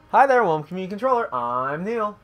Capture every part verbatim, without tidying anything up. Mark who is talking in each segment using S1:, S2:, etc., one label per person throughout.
S1: Hi there, welcome to Community Controller. I'm Neil.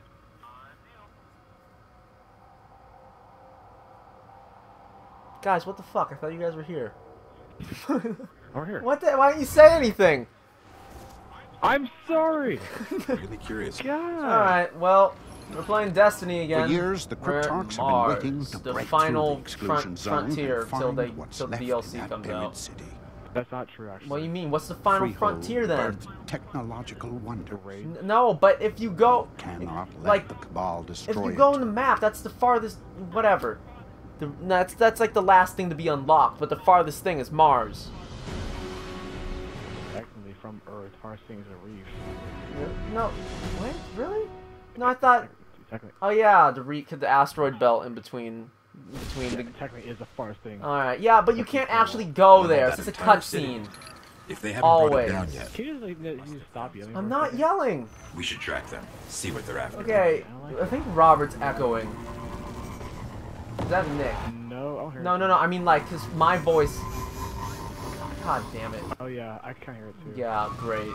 S1: Guys, what the fuck? I thought you guys were here.
S2: We're here.
S1: What the? Why didn't you say anything?
S2: I'm sorry.
S3: Really curious.
S2: God.
S1: Alright, well, we're playing Destiny again.
S4: For years, the
S1: We're at
S4: Cryptarchs have been
S1: Mars,
S4: waiting to
S1: the
S4: break
S1: final
S4: through the exclusion
S1: front,
S4: zone
S1: frontier
S4: and
S1: till
S4: find
S1: they
S4: what's
S1: till the
S4: left
S1: D L C
S4: in that
S1: comes
S4: buried
S1: out.
S4: city.
S2: That's not true, actually.
S1: What do you mean? What's the final
S4: Freehold
S1: frontier then?
S4: birthed technological wonder.
S1: N no, but if you go,
S4: Cannot let
S1: like,
S4: the Cabal destroy
S1: if you
S4: it.
S1: go on the map, that's the farthest. Whatever. The, that's that's like the last thing to be unlocked, but the farthest thing is Mars.
S2: Technically, from Earth, farthest thing is a reef.
S1: No, what? Really? No, I thought.
S2: Technically,
S1: Oh yeah, the re the asteroid belt in between, between
S2: yeah,
S1: the.
S2: technically is the farthest thing.
S1: All right, yeah, but you can't actually go there. It's just a cutscene.
S3: If they haven't
S1: Always.
S3: brought it down yet,
S2: Can you just like you just stop yelling?
S1: I'm
S2: for a
S1: not
S2: second?
S1: yelling.
S3: we should track them. See what they're after.
S1: Okay, I think Robert's echoing. Is that Nick?
S2: No, I'll hear
S1: No,
S2: it.
S1: no, no. I mean, like, cause my voice. God damn it.
S2: Oh yeah, I can hear it too.
S1: Yeah, great.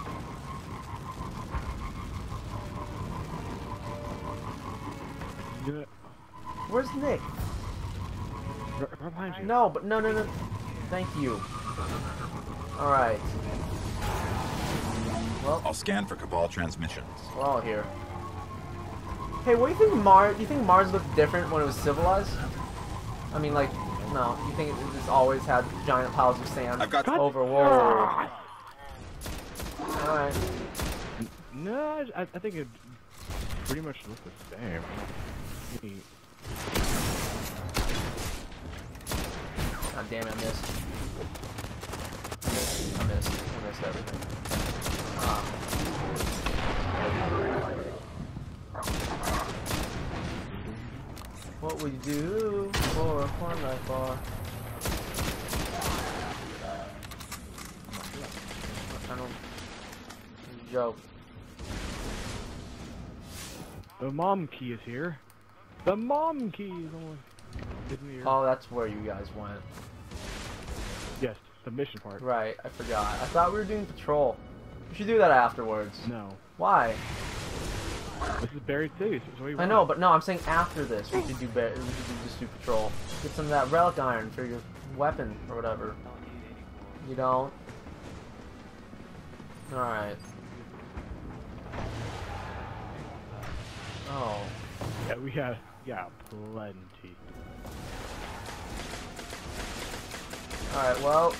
S2: Do it.
S1: Where's Nick?
S2: Right right behind you.
S1: No, but no, no, no. Thank you. All right. Well,
S3: I'll scan for Cabal transmissions.
S1: we're all here. Hey, what do you think Mars? Do you think Mars looked different when it was civilized? I mean, like, no. You think it just always had giant piles of sand
S3: I've got-
S1: over? Whoa. All right.
S2: No, I, I think it pretty much looks the same. Maybe-
S1: God damn it, I missed. I missed. I missed. I missed everything. Ah. What would you do for a fun life bar? I don't. It's a joke.
S2: The mom key is here. The mom key is on. Isn't here.
S1: Oh, that's where you guys went.
S2: Yes, the mission part.
S1: Right, I forgot. I thought we were doing patrol. We should do that afterwards.
S2: No,
S1: Why?
S2: this is buried city. So
S1: I know, but no, I'm saying after this we should do ba we should do, just do patrol. Get some of that relic iron for your weapon or whatever. You don't? Alright. Oh.
S2: Yeah, we got yeah plenty.
S1: Alright, well.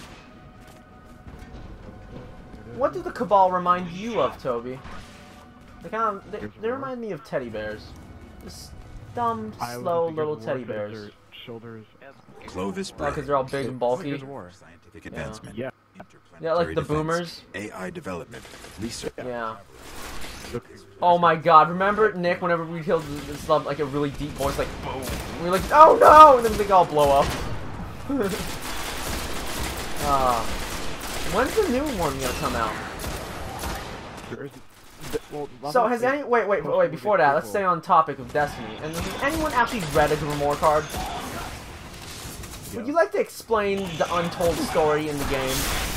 S1: What do the Cabal remind you of, Toby? They kind of, they, they remind me of teddy bears. Just dumb,
S2: I would
S1: slow
S2: think
S1: little
S2: of war
S1: teddy
S2: 'cause
S1: bears.
S2: their shoulders.
S3: Clovis
S1: Oh,
S3: Bray.
S1: because they're all big and bulky.
S2: Gears of War.
S3: Scientific advancement.
S2: Yeah.
S1: Yeah, like the
S3: Interplanetary
S1: boomers.
S3: defense, A I development. Research.
S1: Yeah.
S2: Look,
S1: Oh my god, remember, Nick, whenever we killed this sub, like a really deep voice, like, boom. We were like, oh no! And then they all blow up. uh, when's the new one gonna come out?
S2: there's- th- well, last
S1: So
S2: time
S1: has
S2: they-
S1: any, wait, wait, wait, before that, let's stay on topic of Destiny. And has anyone actually read a Grimoire card? Would you like to explain the untold story in the game?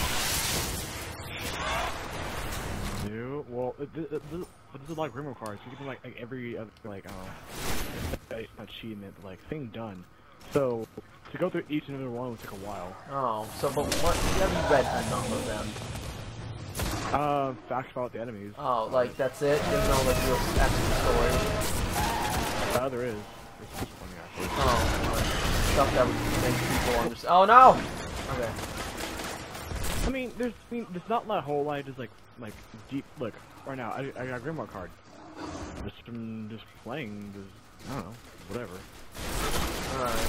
S2: No, well, it, it, it, it, this is like Grimoire cards. You can like, like every other like I don't know, not achievement, but like thing done. So to go through each and every one would take a while.
S1: Oh, so, but what, you haven't read some of them.
S2: Uh, facts about the enemies.
S1: Oh, like, that's it? There's no, like, real extra story?
S2: Uh, there is. There's just one actually.
S1: Oh, stuff that would make people understand. Oh no! Okay.
S2: I mean, there's, I mean, there's not a whole lot. Just like, like deep. Look, right now, I, I got a Grimoire card. Just from just playing. Just, I don't know, whatever.
S1: Alright.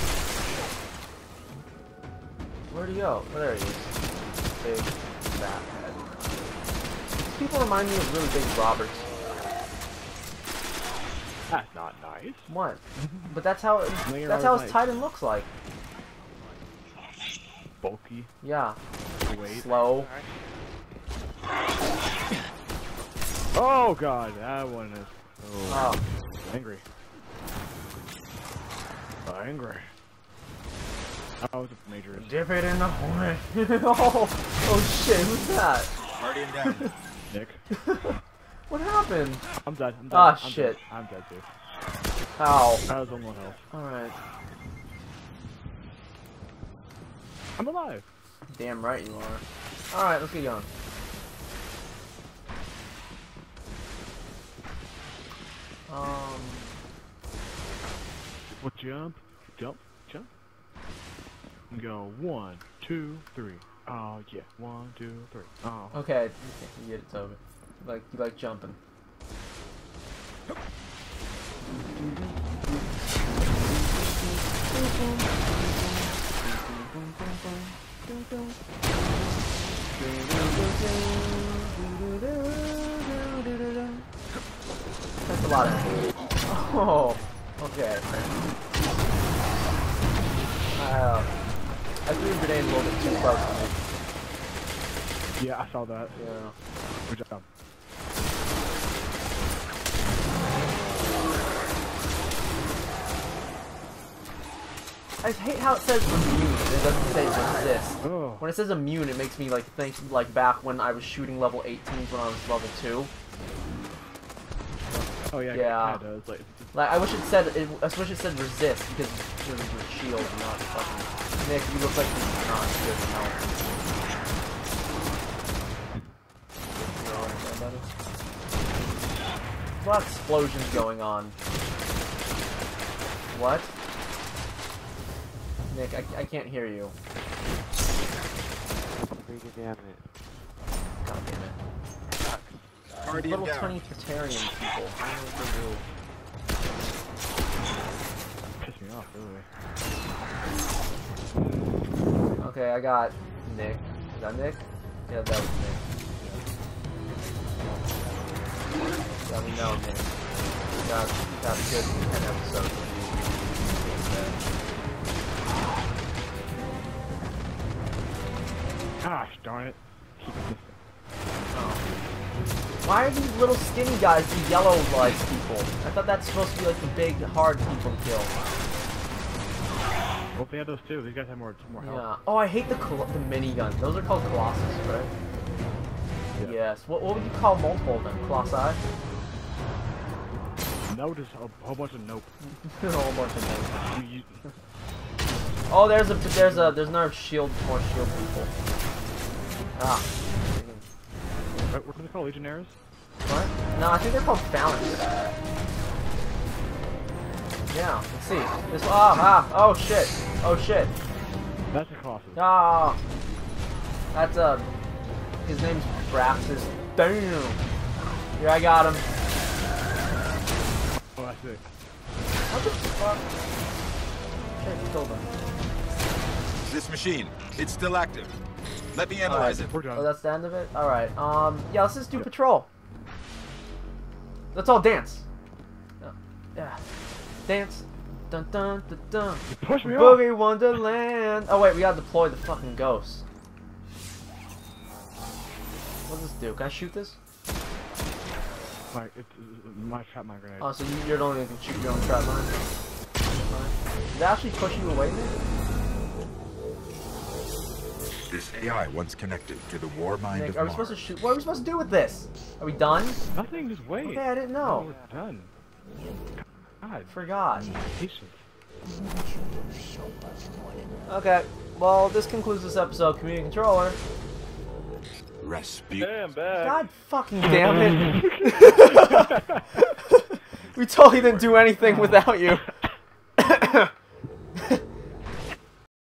S1: Where'd he go? Oh, there he is. Big fat head. These people remind me of really big Roberts.
S2: That's not nice.
S1: What? But that's how it,
S2: Laying
S1: that's
S2: around
S1: how
S2: with
S1: his
S2: knife.
S1: Titan looks like.
S2: Bulky.
S1: Yeah.
S2: Weight.
S1: Slow.
S2: Oh god, that one is
S1: Oh.
S2: angry. Angry. Oh, it's a major.
S1: Dip it in the horn. oh, oh shit, who's that?
S3: Guardian down.
S2: Nick.
S1: What happened?
S2: I'm dead. I'm dead.
S1: Ah,
S2: I'm
S1: shit.
S2: Dead. I'm dead too.
S1: How?
S2: I was on one health.
S1: Alright.
S2: I'm alive.
S1: Damn right you are. Alright, let's get going. Um...
S2: Well, jump, jump, jump. And go one, two, three. Oh yeah, one, two, three. Oh.
S1: Okay, you get it, Toby. You like, you like jumping. That's a lot of... Oh, okay. Uh, I threw a grenade a little bit too close to me.
S2: Yeah, I saw that.
S1: Yeah.
S2: Good job.
S1: I hate how it says immune. It doesn't say resist.
S2: Oh.
S1: When it says immune, it makes me like think like back when I was shooting level eighteens when I was level two.
S2: Oh yeah,
S1: Yeah.
S2: it kinda does. Like,
S1: Like I wish it said it, I wish it said resist because it was a shield, and not fucking. Nick, you look like you're not good at health. There's a lot of explosions going on. What? Nick, I, I can't hear you.
S5: Damn it.
S1: God damn it.
S3: Guardian
S1: Little
S3: down.
S1: tiny Tertarian people. I don't know what
S2: pissed me off, really.
S1: they do. Okay, I got Nick. Is that Nick? Yeah, that was Nick. Yeah, we know Nick. We got, we got a good ten episodes.
S2: Gosh darn it. Keep it
S1: Oh. Why are these little skinny guys the yellow light people? I thought that's supposed to be like the big, hard people to kill.
S2: Well, they had those too. These guys have more, more health.
S1: Yeah. Oh, I hate the col the minigun. Those are called Colossus, right?
S2: Yeah.
S1: Yes. What, what would you call multiple of them? Colossi?
S2: No, just a whole bunch of nope.
S1: A whole bunch of them.
S2: You, you,
S1: Oh, there's a there's a there's another shield, more shield people. Ah.
S2: what, what are they called? Legionnaires?
S1: What? No, I think they're called Phalanx. Yeah. Let's see. This. Ah. Ah. Oh shit. Oh shit.
S2: That's a Colossus.
S1: Ah. That's uh. His name's Braxis. Damn. Here, I got him.
S2: Oh, that's it.
S1: What the fuck? Shit, killed him.
S3: This machine, it's still active. Let me analyze it.
S2: We're done.
S1: Oh, that's the end of it? Alright, um, yeah, let's just do patrol. Let's all dance. Yeah. yeah. Dance. Dun dun dun dun.
S2: You pushed me off.
S1: Boogie Wonderland. Oh, wait, we gotta deploy the fucking ghost. What's this do? Can I shoot this?
S2: My, it's, it's my trap, my grenade.
S1: Oh, so you, you're the only one who can shoot your own trap mine? Did they actually push you away, Nick?
S3: This A I once connected to the war mind
S1: Nick,
S3: of
S1: are we
S3: Mars.
S1: supposed to shoot? What are we supposed to do with this? Are we done?
S2: Nothing, just wait.
S1: Okay, I didn't
S2: No,
S1: know.
S2: we're done. God,
S1: I forgot.
S2: patience.
S1: Okay, well, this concludes this episode of Community Controller.
S3: Rasputin.
S2: Damn, bad.
S1: God fucking damn it. We totally didn't do anything without you.